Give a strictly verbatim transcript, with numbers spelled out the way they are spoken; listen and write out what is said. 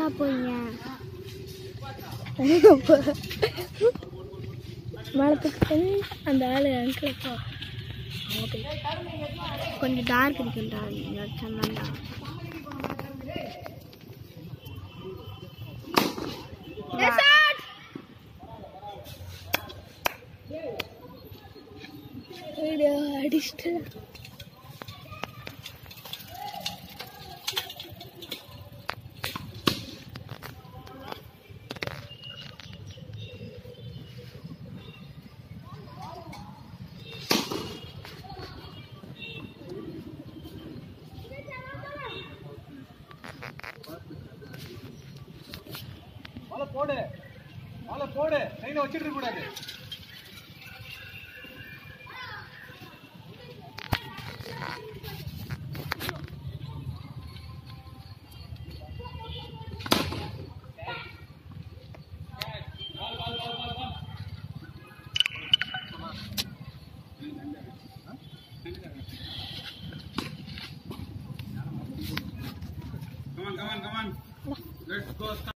போறீங்க மரத்துக்கு அந்த ஆளு அங்கிளப்பா கொஞ்சம் டார்க் இருக்குண்டா சொன்னாண்டா அடிச்சுட்டு போடு வாழை போடு கையில வச்சிட்டு இருக்க கூடாது Come on, come on, come on. Let's go.